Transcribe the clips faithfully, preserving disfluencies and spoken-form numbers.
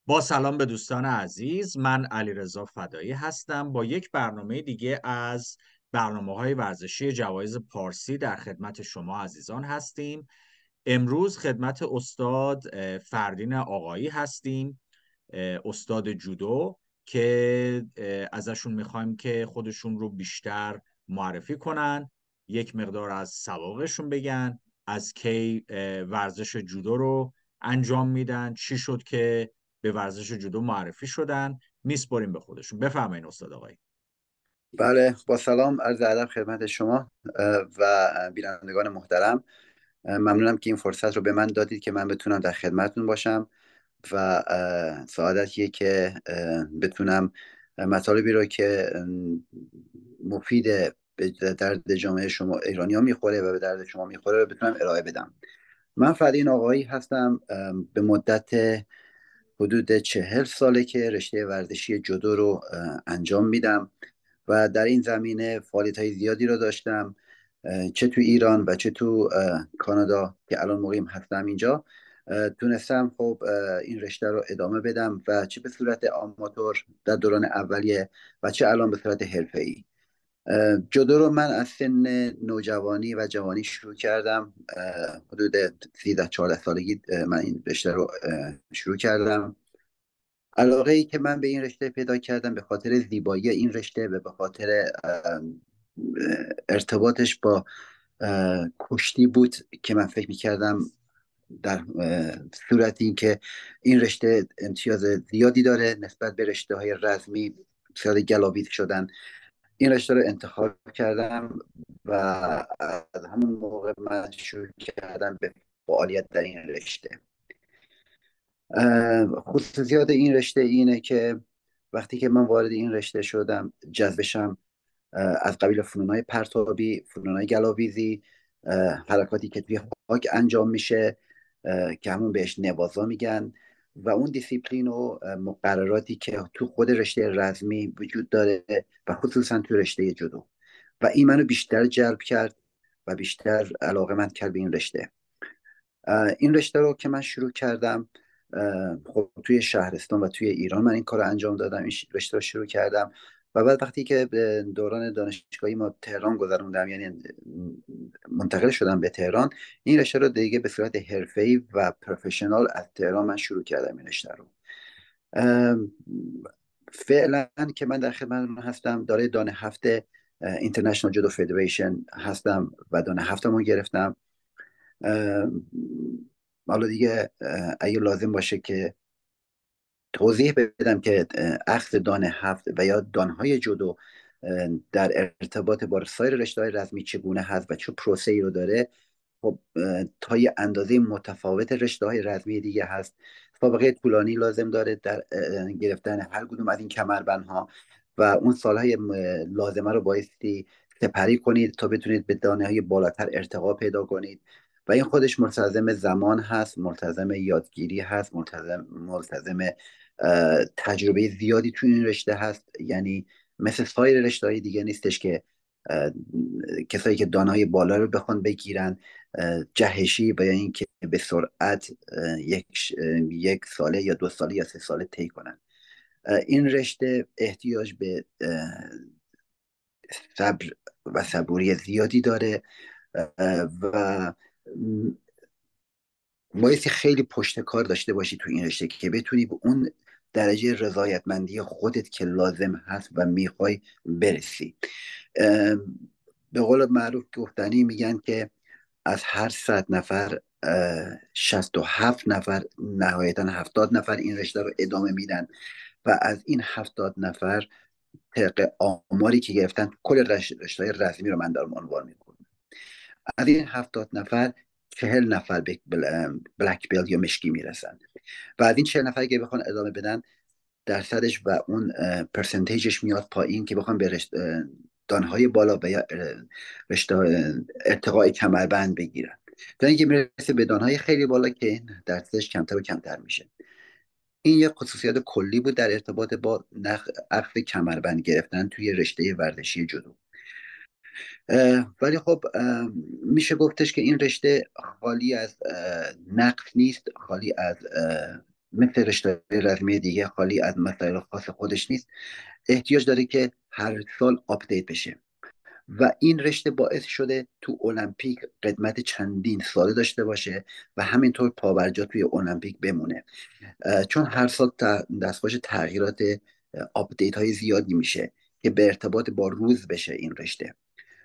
با سلام به دوستان عزیز، من علیرضا فدایی هستم با یک برنامه دیگه از برنامه‌های ورزشی جوایز پارسی در خدمت شما عزیزان هستیم. امروز خدمت استاد اه، فردین آقایی هستیم، اه، استاد جودو که اه، ازشون میخوایم که خودشون رو بیشتر معرفی کنن، یک مقدار از سوابقشون بگن، از کی اه، ورزش جودو رو انجام میدن، چی شد که به ورزش جودو معرفی شدن. میسپریم به خودشون. بفرمایید استاد آقایی. بله، با سلام عرض ادب خدمت شما اه، و بینندگان محترم. اه، ممنونم که این فرصت رو به من دادید که من بتونم در خدمتتون باشم و اه، سعادتیه که اه، بتونم مطالبی رو که اه، مفید به درد جامعه شما ایرانی ها میخوره و به درد شما میخوره رو بتونم ارائه بدم. من فردین آقایی هستم. اه، به مدت حدود چهل ساله که رشته ورزشی جودو رو اه، انجام میدم و در این زمینه فعالیت های زیادی رو داشتم، اه، چه تو ایران و چه تو اه، کانادا که الان مقیم هستم اینجا. اه، تونستم خب اه، این رشته رو ادامه بدم و چه به صورت آماتور در دوران اولیه و چه الان به صورت حرفه‌ای. اه، جودو رو من از سن نوجوانی و جوانی شروع کردم. اه، حدود سیزده چهارده سالگی اه، من این رشته رو اه، شروع کردم. علاقه ای که من به این رشته پیدا کردم به خاطر زیبایی این رشته و به خاطر ام، ارتباطش با اه، کشتی بود که من فکر میکردم در اه، صورت این که این رشته امتیاز زیادی داره نسبت به رشته های رزمی امتیاز گلاویز شدن. این رشته رو انتخاب کردم و از همون موقع من شروع کردم به فعالیت در این رشته. اه، خصوصیات این رشته اینه که وقتی که من وارد این رشته شدم جذبشم اه، از قبیل فنونهای پرتابی، فنونهای گلاویزی، اه، حرکاتی که توی خاک انجام میشه اه، که همون بهش نوازا میگن و اون دیسیپلین و اه، مقرراتی که تو خود رشته رزمی وجود داره و خصوصا تو رشته جودو و این منو بیشتر جلب کرد و بیشتر علاقه کرد به این رشته. این رشته رو که من شروع کردم خب توی شهرستان و توی ایران من این کار رو انجام دادم. این رشته رو شروع کردم و بعد وقتی که به دوران دانشگاهی ما تهران گذروندم، یعنی منتقل شدم به تهران، این رشته رو دیگه به صورت حرفه‌ای و پروفشنال از تهران من شروع کردم این رشته رو. فعلا که من در خدمت هستم دارای دانه هفته اینترنشنال جودو فدریشن هستم و دانه هفتمو گرفتم. اه، حالا دیگه اه، اگه لازم باشه که توضیح بدم که اه، اخذ دان هفت و یا دانهای جودو اه، در ارتباط با سایر رشته‌های رزمی چگونه هست و چه پروسه ای رو داره. خب اه، تا یه اندازه متفاوت رشته‌های رزمی دیگه هست. سابقه طولانی لازم داره در اه، گرفتن هر کدوم از این کمربندها و اون سالهای م- لازمه رو بایستی سپری کنید تا بتونید به دانه های بالاتر ارتقا پیدا کنید و این خودش ملتزم زمان هست، ملتزم یادگیری هست، ملتزم ملتزم اه، تجربه زیادی تو این رشته هست. یعنی مثل سایر رشته های دیگه نیستش که اه، کسایی که دانای بالا رو بخوان بگیرن اه، جهشی و یا اینکه به سرعت اه، یک ش- اه، یک ساله یا دو ساله یا سه ساله طی کنن. اه، این رشته احتیاج به اه، صبر و صبوری زیادی داره اه، و بایستی خیلی پشت کار داشته باشی تو این رشته که بتونی به اون درجه رضایتمندی خودت که لازم هست و میخوای برسی. ام، به قول معروف گفتنی میگن که از هر صد نفر اه، شصت و هفت نفر نهایتا هفتاد نفر این رشته رو ادامه میدن و از این هفتاد نفر طبق آماری که گرفتن کل رشته های رزمی رو من دارم عنوان میکنم، از این هفتاد نفر چهل نفر به بل- بلک بیل یا مشکی میرسن و از این چهل نفر که بخوان ادامه بدن درصدش و اون اه، پرسنتیجش میاد پایین که بخوان به رشت- اه، دانهای بالا و یا اه، رشته ارتقای کمربند بگیرن تا اینکه میرسه به دانهای خیلی بالا که این درصدش کمتر و کمتر میشه. این یک خصوصیت کلی بود در ارتباط با نخ عقد کمربند گرفتن توی رشته ورزشی جودو. اه، ولی خب اه، میشه گفتش که این رشته خالی از اه، نقص نیست، خالی از مثل رشته رزمی دیگه خالی از مسائل خاص خودش نیست، احتیاج داره که هر سال آپدیت بشه و این رشته باعث شده تو المپیک قدمت چندین ساله داشته باشه و همینطور پابرجا توی المپیک بمونه. چون هر سال دستخوش تغییرات آپدیت های زیادی میشه که به ارتباط با روز بشه این رشته.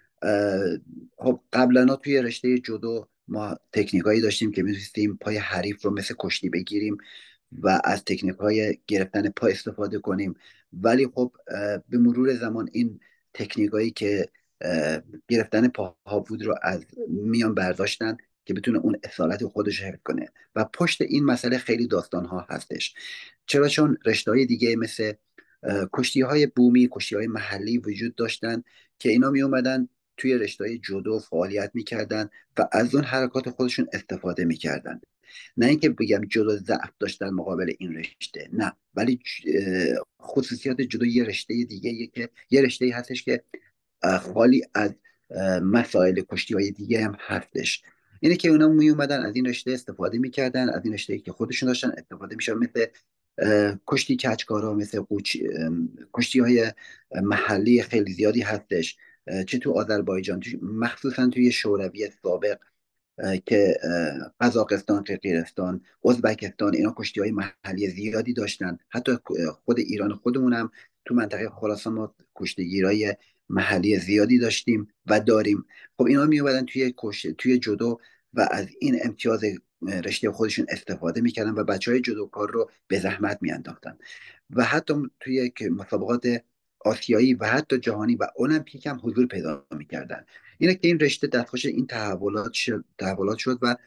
خب قبلا توی رشته جودو ما تکنیک هایی داشتیم که میتونستیم پای حریف رو مثل کشتی بگیریم و از تکنیک های گرفتن پا استفاده کنیم، ولی خب به مرور زمان این تکنیک هایی که گرفتن پاها بود رو از میان برداشتن که بتونه اون اصالت خودش حفظ کنه و پشت این مسئله خیلی داستان ها هستش. چرا؟ چون رشته های دیگه مثل کشتی های بومی، کشتی های محلی وجود داشتن که اینا می اومدن توی رشته جودو فعالیت میکردن و از اون حرکات خودشون استفاده میکردن. نه اینکه بگم جودو ضعف داشتن مقابل این رشته، نه، ولی خصوصیات جودو یه رشته دیگه که یه رشته هستش که خالی از مسائل کشتی های دیگه هم هستش. اینه که اونا می اومدن از این رشته استفاده میکردن، از این رشته که خودشون داشتن استفاده میشن، مثل کشتی کچکارا، مثل کشتی های محلی خیلی زیادی هستش، چه تو آذربایجان، مخصوصا توی شوروی سابق که قزاقستان، قرقیزستان، ازبکستان، اینا کشتی های محلی زیادی داشتن. حتی خود ایران خودمون هم تو منطقه خراسان ما کشتیگیرای محلی زیادی داشتیم و داریم. خب اینا می اومدن توی کشت توی جودو و از این امتیاز رشته خودشون استفاده میکردن و بچه های جودوکار رو به زحمت میانداختن و حتی توی مسابقات آسیایی و حتی جهانی و المپیک هم حضور پیدا میکردن. اینه که این رشته دستخوش این تحولات شد, تحولات شد و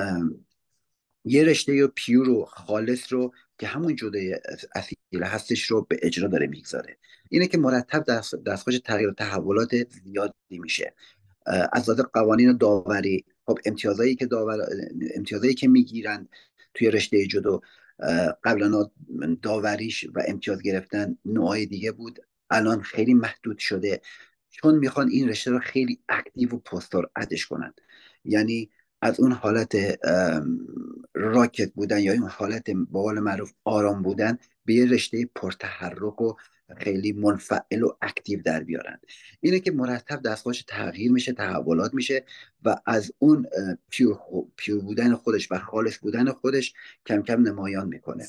یه رشته پیور و خالص رو که همون جوده اصیل هستش رو به اجرا داره میگذاره. اینه که مرتب دست دستخوش تغییر و تحولات زیادی میشه. از لحاظ قوانین داوری، خب امتیازایی که داور امتیازایی که میگیرن توی رشته جودو، قبلا داوریش و امتیاز گرفتن نوعای دیگه بود، الان خیلی محدود شده چون میخوان این رشته رو خیلی اکتیو و پرسرعتش کنن. یعنی از اون حالت راکت بودن یا این حالت به قول معروف آرام بودن به یه رشته پرتحرک و خیلی منفعل و اکتیو در بیارن. اینه که مرتب دستخوش تغییر میشه، تحولات میشه و از اون پیور, پیور بودن خودش و خالص بودن خودش کم کم نمایان میکنه.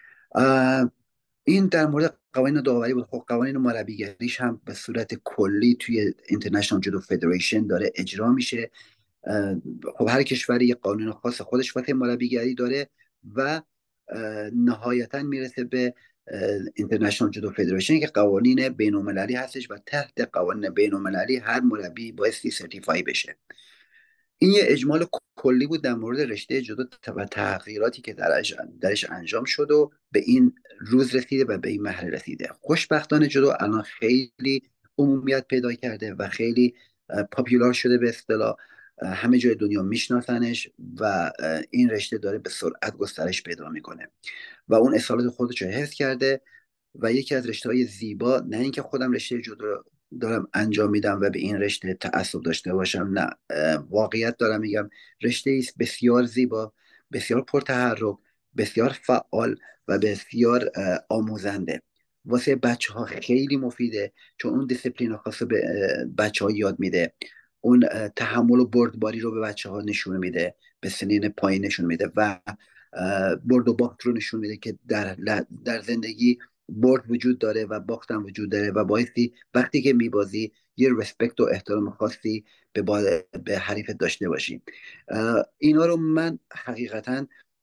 این در مورد قوانین داوری بود. خب قوانین مربیگریش هم به صورت کلی توی اینترنشنال جودو فدریشن داره اجرا میشه. خب هر کشوری یه قانون خاص خودش واسه مربیگری داره و نهایتا میرسه به اینترنشنال جودو فدریشن که قوانین بین المللی هستش و تحت قوانین بین المللی هر مربی بایستی سرتیفای بشه. این یه اجمال کلی بود در مورد رشته جودو و تغییراتی که درش, درش انجام شد و به این روز رسیده و به این مرحله رسیده. خوشبختانه جودو الان خیلی عمومیت پیدا کرده و خیلی پاپولار شده، به اصطلاح همه جای دنیا میشناسنش و این رشته داره به سرعت گسترش پیدا میکنه و اون اصالت خودش رو حفظ کرده و یکی از رشته‌های زیبا، نه اینکه خودم رشته جودو رو دارم انجام میدم و به این رشته تعصب داشته باشم، نه، واقعیت دارم میگم، رشته است بسیار زیبا، بسیار پرتحرک، بسیار فعال و بسیار آموزنده. واسه بچه ها خیلی مفیده چون اون دیسپلین خاص به بچه ها یاد میده، اون تحمل و بردباری رو به بچه ها نشون میده، به سنین پایین نشون میده و برد و باخت رو نشون میده که در, در زندگی برد وجود داره و باخت هم وجود داره و بایستی وقتی که میبازی یه رسپکت و احترام خاصی به, به حریفت داشته باشی. اینا رو من حقیقتا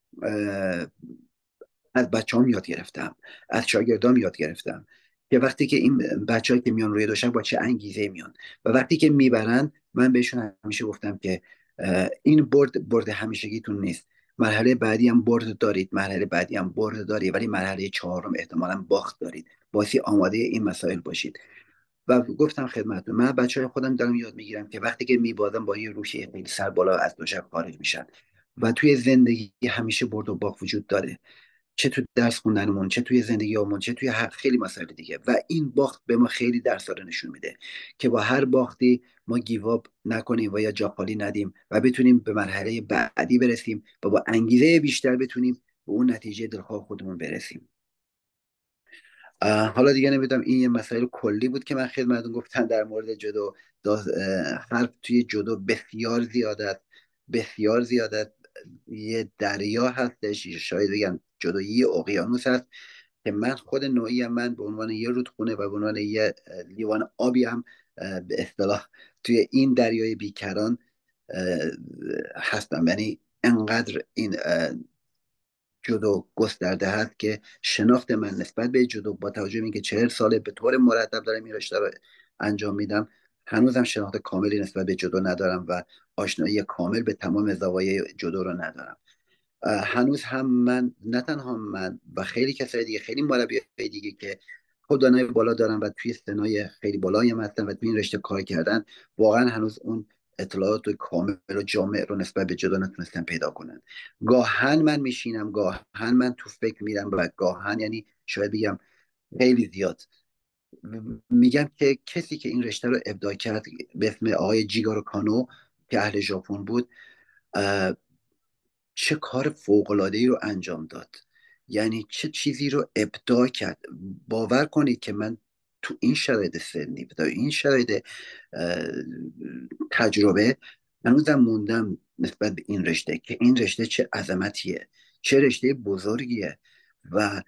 از بچه هم یاد گرفتم، از شاگردام یاد گرفتم که وقتی که این بچه هایی که میان روی دوشک با چه انگیزه میان و وقتی که میبرن، من بهشون همیشه گفتم که این برد برد همیشگیتون نیست، مرحله بعدی هم برد دارید، مرحله بعدی هم برد دارید، ولی مرحله چهارم احتمالاً باخت دارید، باعث آماده این مسائل باشید. و گفتم خدمتتون، من بچه های خودم دارم یاد میگیرم که وقتی که میبازم با یه روحیه خیلی سر بالا از دوشک خارج میشن و توی زندگی همیشه برد و باخت وجود داره، چه تو درس خوندنمون، چه توی زندگیمون، چه توی خیلی مسائل دیگه. و این باخت به ما خیلی درس داره نشون میده که با هر باختی ما گیواب نکنیم و یا جا خالی ندیم و بتونیم به مرحله بعدی برسیم و با انگیزه بیشتر بتونیم به اون نتیجه دلخواه خودمون برسیم. حالا دیگه نمیدونم، این یه مسائل کلی بود که من خدمتتون گفتم در مورد جدو. حرف توی جدو بسیار زیاده، بسیار زیاده. یه دریا هستش، شاید بگم جدو یه اقیانوس هست که من خود نوعی من به عنوان یه رودخونه و به عنوان یه لیوان آبی هم به اصطلاح توی این دریای بیکران هستم. یعنی انقدر این جودو گسترده هست که شناخت من نسبت به جودو، با توجه به اینکه چهل ساله به طور مرتب دارم این رشته رو انجام میدم، هنوزم شناخت کاملی نسبت به جودو ندارم و آشنایی کامل به تمام زوایای جودو رو ندارم. هنوز هم من، نه تنها من و خیلی کسای دیگه، خیلی مربی دیگه که خود دانای بالا دارن و توی سنای خیلی بالایی هم هستن و توی این رشته کار کردن، واقعا هنوز اون اطلاعات کامل و جامع رو نسبت به جدا نتونستن پیدا کنن. گاهن من میشینم، گاهن من تو فکر میرم و گاهن، یعنی شاید بگم خیلی زیاد، میگم که کسی که این رشته رو ابداع کرد به اسم آقای جیگارو کانو که اهل ژاپن بود، چه کار فوق‌العاده‌ای رو انجام داد. یعنی چه چیزی رو ابداع کرد. باور کنید که من تو این شرایط سنی، تو این شرایط تجربه، هنوزم موندم نسبت به این رشته که این رشته چه عظمتیه، چه رشته بزرگیه و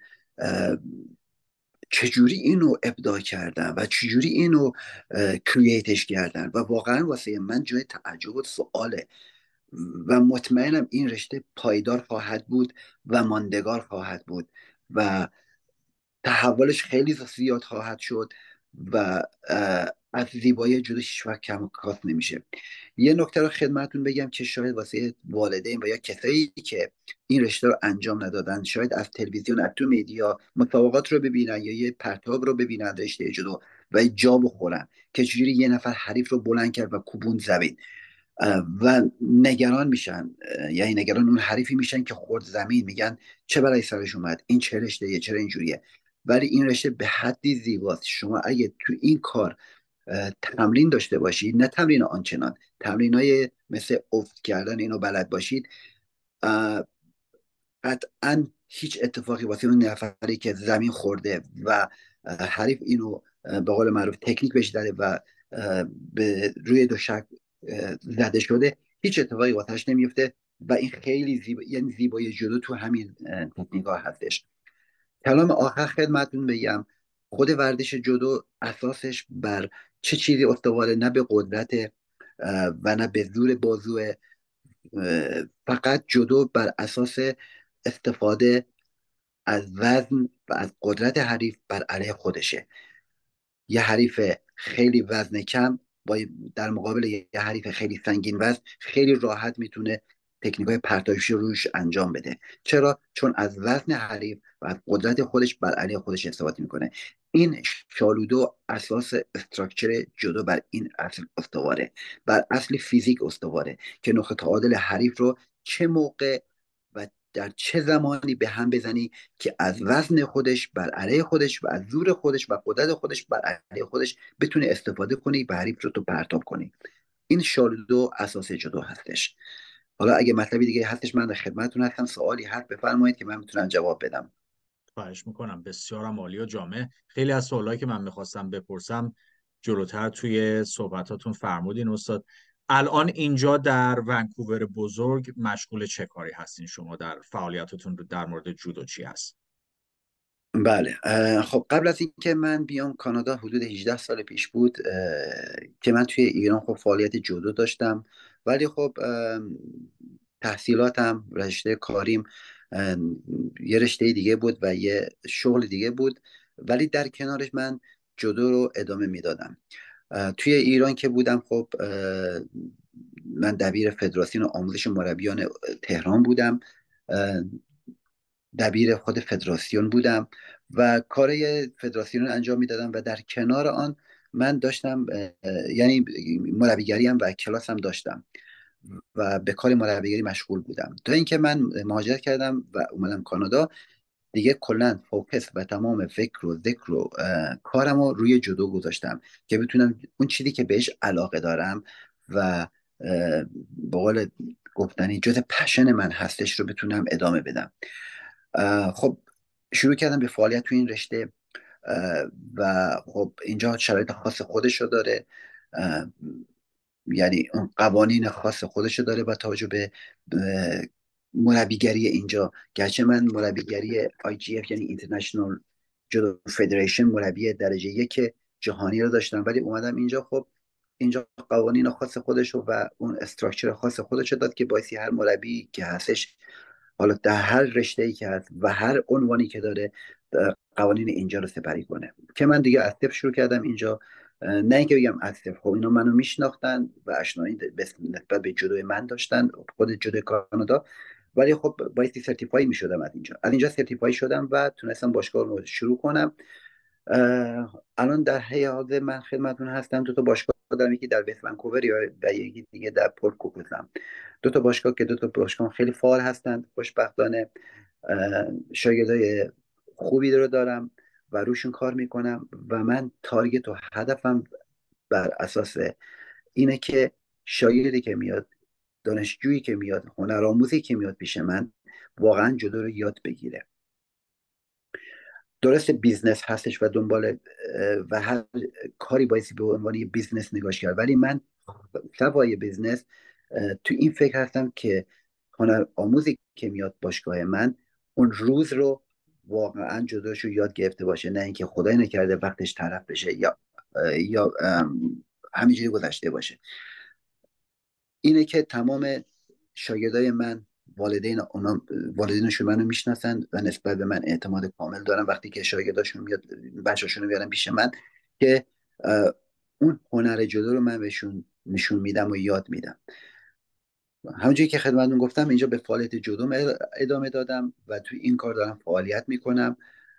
چجوری اینو ابداع کردن و چجوری اینو کرییتش کردن و واقعا واسه من جای تعجب و سواله و مطمئنم این رشته پایدار خواهد بود و ماندگار خواهد بود و تحولش خیلی زیاد خواهد شد و از زیبایی جلوش هیچ وقت کم و کاست نمیشه. یه نکته رو خدمتتون بگم که شاید واسه والدین و یا کسایی که این رشته رو انجام ندادن، شاید از تلویزیون، از تو میدیا مسابقات رو ببینن یا یه پرتاب رو ببینن رشته جدو و جا بخورن که چجوری یه نفر حریف رو بلند کرد و کوبون زمین و نگران میشن، یعنی نگران اون حریفی میشن که خورد زمین، میگن چه برای سرش اومد، این چه رشته، چرا اینجوریه. ولی این رشته به حدی زیباست. شما اگه تو این کار تمرین داشته باشید، نه تمرین آنچنان، تمرین های مثل افت کردن اینو بلد باشید، قطعا هیچ اتفاقی واسه اون نفری که زمین خورده و حریف اینو به قول معروف تکنیک بهش داده و به روی دو شک زده شده، هیچ اتفاقی واسش نمیفته و این خیلی زیبا، یعنی زیبایی جدو تو همین تکنیک ها هستش. کلام آخر خدمتتون بگم، خود ورزش جدو اساسش بر چه چیزی استواره؟ نه به قدرت و نه به زور بازو، فقط جدو بر اساس استفاده از وزن و از قدرت حریف بر علیه خودشه. یه حریف خیلی وزن کم با در مقابل یه حریف خیلی سنگین وزن خیلی راحت میتونه تکنیک‌های پرتابشی روش انجام بده. چرا؟ چون از وزن حریف و از قدرت خودش بر علیه خودش استفاده میکنه. این شالودو اساس استراکچر جدو بر این اصل استواره، بر اصل فیزیک استواره که نقطه تعادل حریف رو چه موقع و در چه زمانی به هم بزنی که از وزن خودش بر علیه خودش و از زور خودش و قدرت خودش بر علیه خودش بتونه استفاده کنی و حریف رو تو پرتاب کنی. این شالودو اساس جدو هستش. حالا اگه مطلبی دیگه هستش من در خدمتتون هستم، سوالی هست بفرمایید که من میتونم جواب بدم. خواهش میکنم. بسیارم عالی و جامع. خیلی از سوالایی که من میخواستم بپرسم جلوتر توی صحبتاتون فرمودین استاد. الان اینجا در ونکوور بزرگ مشغول چه کاری هستین شما؟ در فعالیتتون در مورد جودو چی هست؟ بله، خب قبل از اینکه من بیام کانادا حدود هجده سال پیش بود که من توی ایران خب فعالیت جودو داشتم، ولی خب تحصیلاتم، رشته کاریم یه رشته دیگه بود و یه شغل دیگه بود، ولی در کنارش من جودو رو ادامه میدادم. توی ایران که بودم خب من دبیر فدراسیون آموزش مربیان تهران بودم، دبیر خود فدراسیون بودم و کارای فدراسیون رو انجام میدادم و در کنار آن من داشتم، یعنی مربیگری هم و کلاس هم داشتم و به کار مربیگری مشغول بودم تا اینکه من مهاجرت کردم و اومدم کانادا. دیگه کلا فوکس و تمام فکر و ذکر و کارم رو روی جودو گذاشتم که بتونم اون چیزی که بهش علاقه دارم و به قول گفتنی جز پشن من هستش رو بتونم ادامه بدم. خب شروع کردم به فعالیت تو این رشته و خب اینجا شرایط خاص خودش رو داره، یعنی اون قوانین خاص خودش رو داره با توجه به به مربیگری اینجا. گرچه من مربیگری آی جی اف یعنی اینترنشنال جودو فدریشن مربی درجه یک جهانی رو داشتم، ولی اومدم اینجا. خب اینجا قوانین خاص خودش رو و اون استراکچر خاص خودش رو داد که باعثی هر مربی که هستش، حالا در هر رشته ای که هست و هر عنوانی که داره، قوانین اینجا رو سپری کنه. که من دیگه از صفر شروع کردم اینجا. نه اینکه بگم از صفر، خب اینا منو میشناختن و آشنایی نسبت به جودوی من داشتن، خود جودوی کانادا، ولی خب بایستی سرتیفای میشدم از اینجا. از اینجا سرتیفای شدم و تونستم باشگاه رو شروع کنم. الان در حی حاضر من خدمتتون هستم. دو تا باشگاه دارم، یکی در وست ونکوور و یکی دیگه در پورت کوکوزم. دو تا باشگاه که دو تا باشگاه خیلی فعال هستند. خوشبختانه شاگردای خوبی رو دارم و روشون کار میکنم و من تارگت و هدفم بر اساس اینه که شاگردی که میاد، دانشجویی که میاد، هنرآموزی که میاد پیش من، واقعا جودو رو یاد بگیره. درست بیزنس هستش و دنبال و هر کاری بایستی به عنوان یه بیزنس نگاش کرد، ولی من سوای بیزنس تو این فکر هستم که هنر آموزی که میاد باشگاه من اون روز رو واقعا جداشو یاد گرفته باشه، نه اینکه خدای نکرده وقتش طرف بشه یا یا همینجوری گذشته باشه. اینه که تمام شاگردای من والدین اونا والدینشون منو میشناسن و نسبت به من اعتماد کامل دارن وقتی که شاگرداشون میاد، بچه‌شون رو بیارن پیش من، که اون هنر جلو رو من بهشون نشون میدم و یاد میدم. همونجوری که خدمتتون گفتم اینجا به فعالیت جودوم ادامه دادم و تو این کار دارم فعالیت میکنم.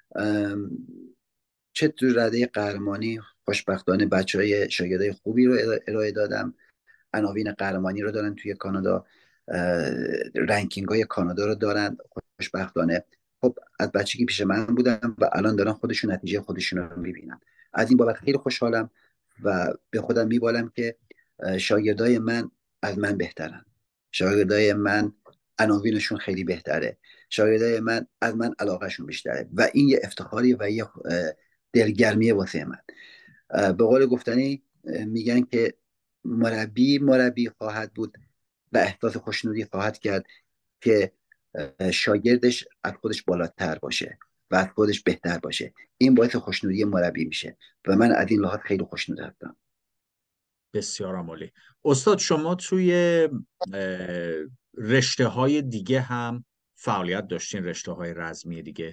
چه تو رده قهرمانی خوشبختانه بچه های شاگردای خوبی رو ارائه دادم. عناوین قهرمانی رو دارن توی کانادا، رنکینگ های کانادا رو دارن خوشبختانه. خب از بچگی پیش من بودن و الان دارن خودشون نتیجه خودشون رو میبینن. از این بابت خیلی خوشحالم و به خودم میبالم که شاگردای من از من بهترن. شاگردای من عناوینشون خیلی بهتره. شاگردای من از من علاقهشون بیشتره و این یه افتخاری و یه دلگرمیه واسه من. به قول گفتنی میگن که مربی مربی خواهد بود و احساس خوشنودی خواهد کرد که شاگردش از خودش بالاتر باشه و از خودش بهتر باشه. این باعث خوشنودی مربی میشه و من از این لحاظ خیلی خوشنود هستم. بسیار عالی. استاد شما توی رشته های دیگه هم فعالیت داشتین، رشته های رزمی دیگه؟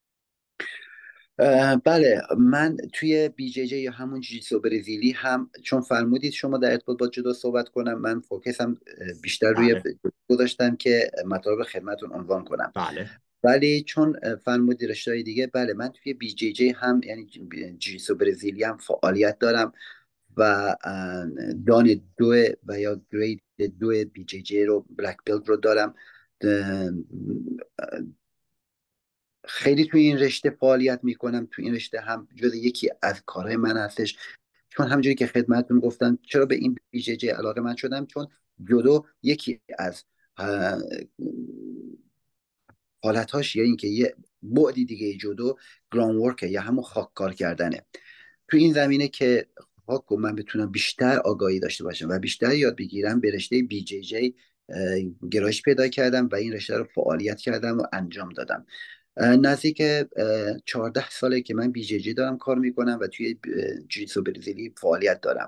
بله، من توی بی جی جی یا همون جیتسو برزیلی هم، چون فرمودید شما در ارتباط با جدو صحبت کنم، من فوکسم بیشتر روی بله گذاشتم که مطالب خدمتون عنوان کنم. بله ولی چون فرمودید رشته دیگه، بله من توی بی جی جی هم یعنی جیتسو برزیلی هم فعالیت دارم و دان دو و یا گرید دو بی جی جی رو، بلک بیلت رو دارم. خیلی توی این رشته فعالیت میکنم. توی این رشته هم جز یکی از کارهای من هستش، چون همونجوری که خدمتتون گفتم چرا به این بی جی جی علاقه من شدم، چون جودو یکی از حالتهاش یا اینکه یه بعدی دیگه جودو گراوند ورکه یا همون خاک کار کردنه. تو این زمینه که خاک رو من بتونم بیشتر آگاهی داشته باشم و بیشتر یاد بگیرم، به رشته بی جی جی گرایش پیدا کردم و این رشته رو فعالیت کردم و انجام دادم. نزدیک چهارده ساله که من بی جی جی دارم کار میکنم و توی جیتسو برزیلی فعالیت دارم.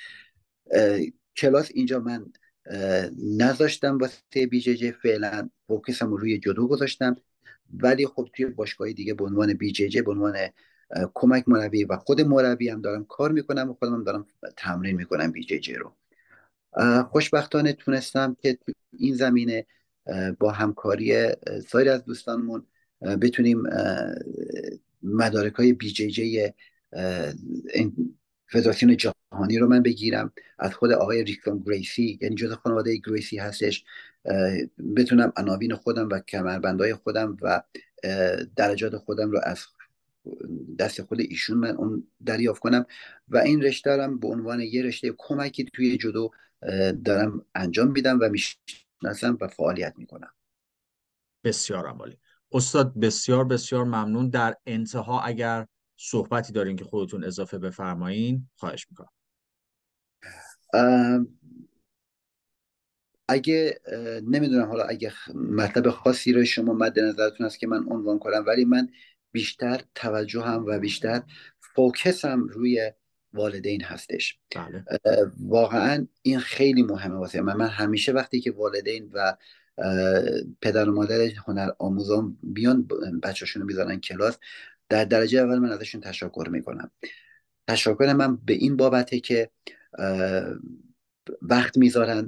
کلاس اینجا من نذاشتم واسه بی جی جی، فعلا فوکسم رو روی جودو گذاشتم، ولی خب توی باشگاه دیگه به عنوان بی جی جی، به عنوان کمک مربی و خود مربی هم دارم کار میکنم و خودم هم دارم تمرین میکنم بی جی جی رو. خوشبختانه تونستم که تو این زمینه با همکاری سایر از دوستانمون بتونیم مدارک های بی جی جی فدراسیون جهانی رو من بگیرم. از خود آقای ریکتون گریسی، یعنی جزء خانواده گریسی هستش، بتونم عناوین خودم و کمربندهای خودم و درجات خودم رو از دست خود ایشون من اون دریافت کنم و این رشته هم به عنوان یه رشته کمکی توی جودو دارم انجام میدم و میشناسم و فعالیت میکنم. بسیار عالی. استاد بسیار بسیار ممنون. در انتها اگر صحبتی دارین که خودتون اضافه بفرمایین خواهش میکنم. اگه نمیدونم حالا اگه مطلب خاصی رو شما مد نظرتون هست که من عنوان کنم، ولی من بیشتر توجهم و بیشتر فوکسم روی والدین هستش. بله. واقعا این خیلی مهمه واسه من. من همیشه وقتی که والدین و پدر و مادر هنر آموزان بیان بچه‌شون رو میذارن کلاس، در درجه اول من ازشون تشکر میکنم. تشکر من به این بابته که وقت میذارن،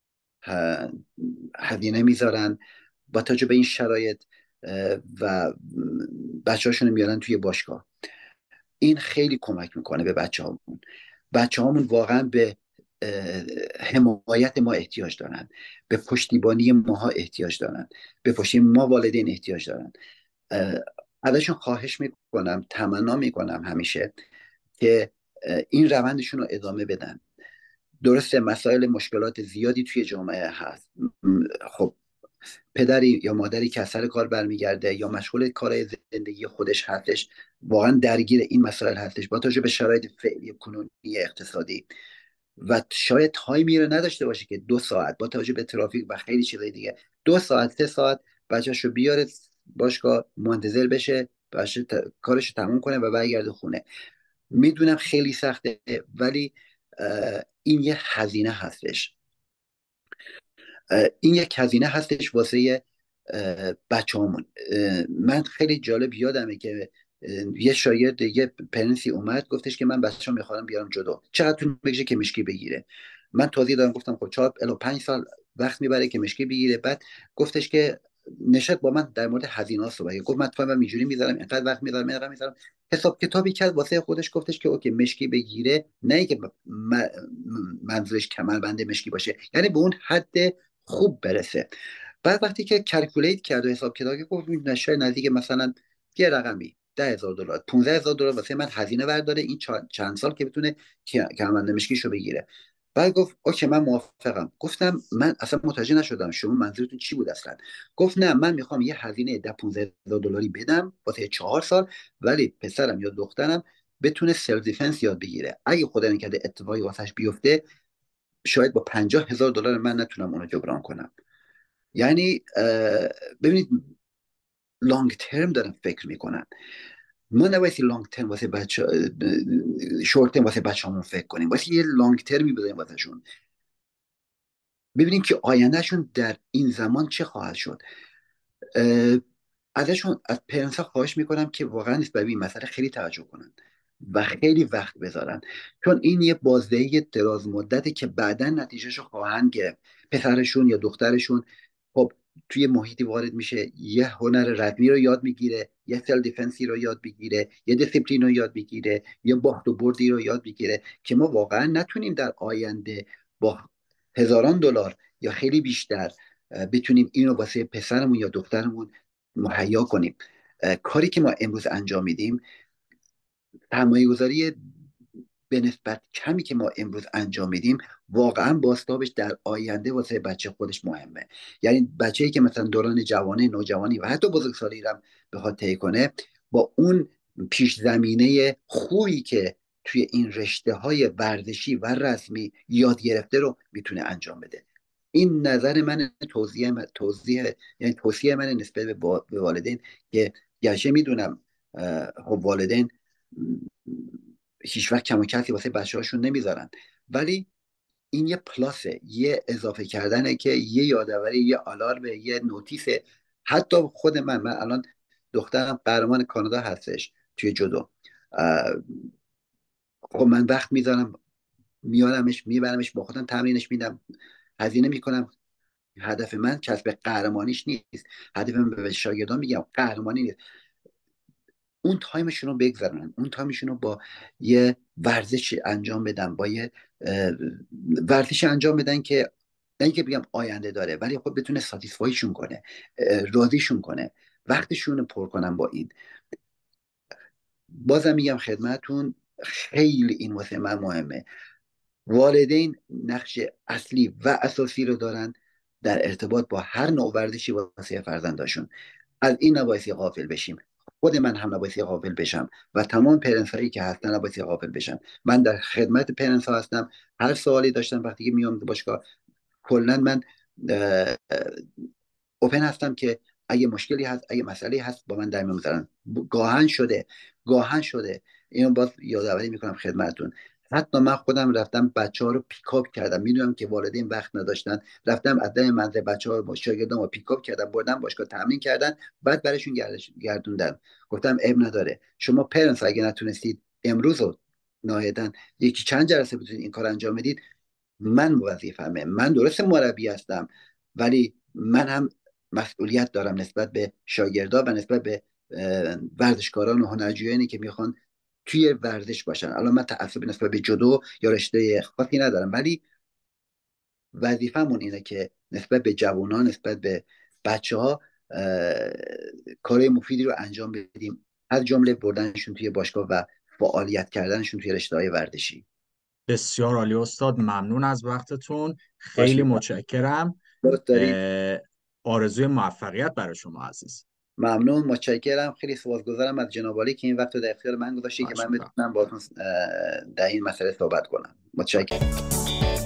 هزینه میذارن با توجه به این شرایط و بچه هاشون میارن توی باشگاه. این خیلی کمک میکنه به بچه هامون. بچه هامون واقعا به حمایت ما احتیاج دارن، به پشتیبانی ماها احتیاج دارن، به پشتیبانی ما والدین احتیاج دارن. ازشون خواهش میکنم، تمنا میکنم همیشه که این روندشون رو ادامه بدن. درسته مسائل مشکلات زیادی توی جامعه هست. خب پدری یا مادری که از سر کار برمیگرده یا مشغول کارهای زندگی خودش هستش، واقعا درگیر این مسائل هستش با توجه به شرایط فعلی کنونی اقتصادی، و شاید تایمی رو نداشته باشه که دو ساعت با توجه به ترافیک و خیلی چیزای دیگه دو ساعت سه ساعت بچه‌شو بیاره باشگاه، منتظر بشه بچه ت... کارشو تموم کنه و برگرده خونه. میدونم خیلی سخته، ولی این یه هزینه هستش. این یک هزینه هستش واسه بچه همون. من خیلی جالب یادمه که یه شاگرد یه پرنسی اومد گفتش که من بچه‌م میخوام بیارم جلو، چقدر طول میکشه که مشکی بگیره. من توضیح دادم، گفتم خب چهار الی پنج سال وقت میبره که مشکی بگیره. بعد گفتش که نشد با من در مورد هزینه ها صحبت، گفت من تو من اینجوری میذارم، اینقدر وقت میذارم، اینقدر میذارم. حساب کتابی کرد واسه خودش، گفتش که اوکی مشکی بگیره، نه اینکه منظورش کمربند مشکی باشه، یعنی به اون حد خوب برسه. بعد وقتی که کلکولیت کرد و حساب کتاب کرد، گفت نشه نزدیک مثلا یه رقمی ده هزار دلار پانزده هزار دلار واسه من هزینه برداره این چند سال که بتونه کمربند مشکیشو بگیره. بعد گفت اوکی من موافقم. گفتم من اصلا متوجه نشدم شما منظورتون چی بود اصلا. گفت نه من میخوام یه هزینه ده پانزده هزار دلاری بدم واسه چهار سال، ولی پسرم یا دخترم بتونه سلف دیفنس یاد بگیره. اگه خدا نکرده اتفاقی واسش بیفته، شاید با پنجاه هزار دلار من نتونم اونو جبران کنم. یعنی ببینید لانگ ترم دارن فکر میکنن. ما نباید لانگ ترم واسه بچه شورت ترم واسه بچه‌مون فکر کنیم، واسه یه لانگ ترمی بذاریم واسهشون، ببینیم که آیندهشون در این زمان چه خواهد شد. ازشون از پرنس ها خواهش میکنم که واقعا نسبت به این مسئله خیلی توجه کنن و خیلی وقت بذارن، چون این یه بازدهی دراز مدته که بعدا نتیجهشو خواهند گرفت. پسرشون یا دخترشون خب توی محیطی وارد میشه، یه هنر ردمی رو یاد میگیره، یه سل دیفنسی رو یاد میگیره، یه دیسیپلین رو یاد میگیره، یه باخت و بردی رو یاد میگیره که ما واقعا نتونیم در آینده با هزاران دلار یا خیلی بیشتر بتونیم اینو واسه پسرمون یا دخترمون مهیا کنیم. کاری که ما امروز انجام میدیم، سرمایه گذاری به نسبت کمی که ما امروز انجام میدیم، واقعا بازتابش در آینده واسه بچه خودش مهمه. یعنی بچه‌ای که مثلا دوران جوانی، نوجوانی و حتی بزرگسالی رو بخواد طی کنه، با اون پیش زمینه خوبی که توی این رشته های ورزشی و رسمی یاد گرفته رو میتونه انجام بده. این نظر من، توضیح من توضیح یعنی توصیه من نسبت به والدین که گرچه میدونم خب والدین هیچ وقت کم و کسی واسه بچه هاشون نمیذارن، ولی این یه پلاسه، یه اضافه کردنه که یه یادآوری، یه آلارم، یه نوتیسه. حتی خود من من الان دخترم قهرمان کانادا هستش توی جودو. خب من وقت میذارم میارمش میبرمش با خودم تمرینش میدم، هزینه میکنم. هدف من کسب قهرمانیش نیست، هدف من به شاگردان میگم قهرمانی نیست. اون تایمشون رو بگذرونن، اون تایمشون رو با یه ورزش انجام بدن، با یه ورزش انجام بدن که نه اینکه بگم آینده داره، ولی خب بتونه ساتیسفایشون کنه، راضیشون کنه، وقتشون رو پر کنن با این. بازم میگم خدمتون خیلی این واسه من مهمه. والدین نقش اصلی و اساسی رو دارن در ارتباط با هر نوع ورزشی واسه فرزنداشون. از این نبایستی غافل بشیم. خود من هم نبایستی غافل بشم و تمام پرنس هایی که هستن نبایستی غافل بشن. من در خدمت پرنس ها هستم. هر سوالی داشتم وقتی که میام باشگاه، کلا من اوپن هستم که اگه مشکلی هست، اگه مسئله هست با من در میون بذارن. گاهن شده گاهن شده اینو باز یادآوری میکنم خدمتتون. حتی من خودم رفتم بچه ها رو پیکاپ کردم، میدونم که والدین وقت نداشتن، رفتم از در منزل بچه ها رو با شاگردام رو پیکاپ کردم، بردم باشگاه تمرین کردن، بعد براشون گردوندم. گفتم اب نداره، شما پرنس اگه نتونستید امروز رو نهایتا یکی چند جلسه بتونید این کار انجام بدید، من وظیفمه. من درست مربی هستم، ولی من هم مسئولیت دارم نسبت به شاگردا و نسبت به ورزشکاران و هنرجویانی که میخوان توی ورزش باشن. الان من تعصب نسبت به جودو یا رشته خاصی ندارم، ولی وظیفمون اینه که نسبت به جوانان، نسبت به بچه ها کار مفیدی رو انجام بدیم، از جمله بردنشون توی باشگاه و فعالیت کردنشون توی رشته های ورزشی. بسیار عالی استاد، ممنون از وقتتون، خیلی باشید متشکرم. دوست دارید. آرزوی موفقیت برای شما عزیز. ممنون، متشکرم، خیلی سپاسگزارم از جناب عالی که این وقت رو در اختیار من گذاشتی که خواهش من می‌کنم. بتونم باهاتون در این مسئله صحبت کنم. متشکرم.